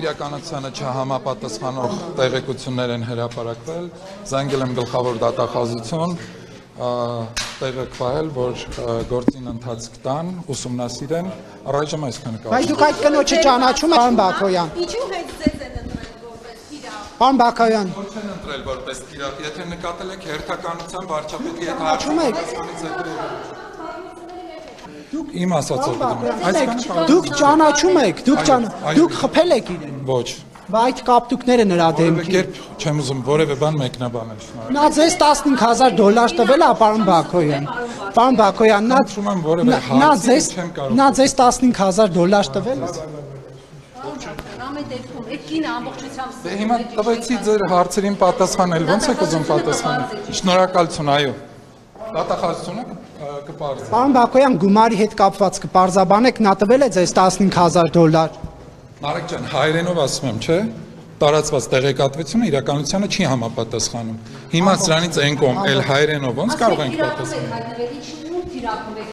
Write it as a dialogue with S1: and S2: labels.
S1: իրականությանը չհամապատասխանող տեղեկություններ են հրապարակվել, զանգել եմ գլխավոր դատախազություն, տեղեկվել, որ գործին ընթացք տան, ուսումնասիրեն, առայժմ այսքանը կարող։
S2: Բայց դուք այդ կնոջը ճանաչում եք, պարոն Բակոյան։
S3: Ինչու հենց ձեզ են ընտրել որպես իրավ։
S2: Պարոն Բակոյան։
S1: Ոչ են ընտրել որպես իրավ, եթե նկատել եք հերթականության վարչապետի հետ
S2: Ճանաչում եք։
S1: Իմ ասածով այսքանը
S2: Դուք ճանաչում եք, դուք խփել եք իրեն։
S1: ոչ։
S2: Բա այդ կապտուկները նրա
S1: Որևէ
S2: դեմքին։
S1: կերպ չեմ ուզում որևէ բան մեկնաբանել։
S2: Նա ձեզ 15000 դոլար տվել է, պարոն Բակոյան։ Պարոն Բակոյան,
S1: Խնդրում եմ որևէ հարցի չեմ կարող։
S2: նա ձեզ 15000 դոլար տվել է։
S3: Ամեն դեպքում այդ կինը ամբողջությամբ
S1: Դե հիմա տվեցի ձեր հարցերին պատասխանել, ոնց եք ուզում պատասխանել։ Շնորհակալություն, այո։ Դատախազությունը կպարզի։
S2: Պարոն Բակոյան, գումարի հետ կապված կպարզաբանեք, նա տվել է ձեզ 15000 դոլար։
S1: Մարիկ ջան, հայերենով ասում եմ, չէ՞։ Տարածված տեղեկատվությունը իրականությանը չի համապատասխանում։ Հիմա սրանից են կողմ էլ հայերենով ոնց կարող ենք պատասխանել։
S3: հայտնվել, ինչու թիրախում եք